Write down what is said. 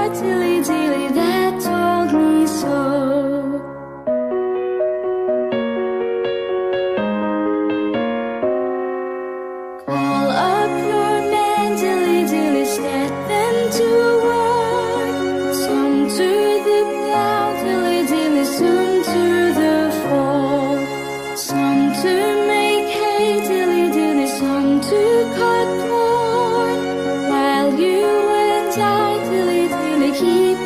dilly dilly that told me so. Call up your men, dilly dilly, set them to work. Some to the plow, dilly dilly, some to the fork. Some to make hay, dilly dilly, some to cut corn. While you and I, dilly dilly, keep